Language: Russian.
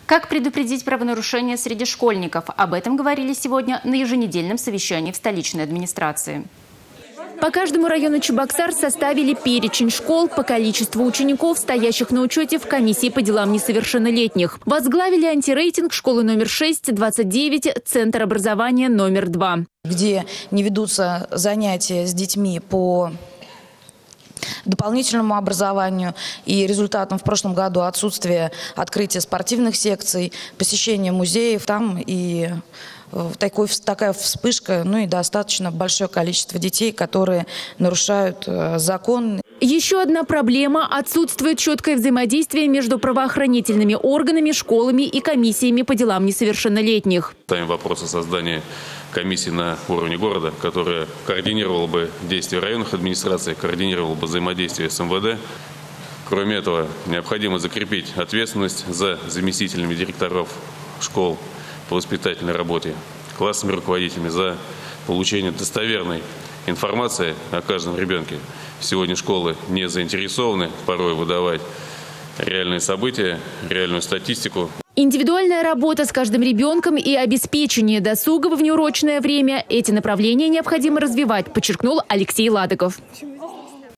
Как предупредить правонарушения среди школьников? Об этом говорили сегодня на еженедельном совещании в столичной администрации. По каждому району Чебоксар составили перечень школ по количеству учеников, стоящих на учете в комиссии по делам несовершеннолетних. Возглавили антирейтинг школы номер 6, 29, Центр образования номер 2. Где не ведутся занятия с детьми по дополнительному образованию, и результатом в прошлом году отсутствие открытия секций, посещение музеев, там и такая вспышка, и достаточно большое количество детей, которые нарушают закон. Еще одна проблема – отсутствует четкое взаимодействие между правоохранительными органами, школами и комиссиями по делам несовершеннолетних. Ставим вопрос о создании комиссии на уровне города, которая координировала бы действия районных администраций, координировала бы взаимодействие с МВД. Кроме этого, необходимо закрепить ответственность за заместителями директоров школ по воспитательной работе, классными руководителями за получение достоверной информации о каждом ребенке. Сегодня школы не заинтересованы порой выдавать реальные события, реальную статистику. Индивидуальная работа с каждым ребенком и обеспечение досуга в внеурочное время – эти направления необходимо развивать, подчеркнул Алексей Ладыков.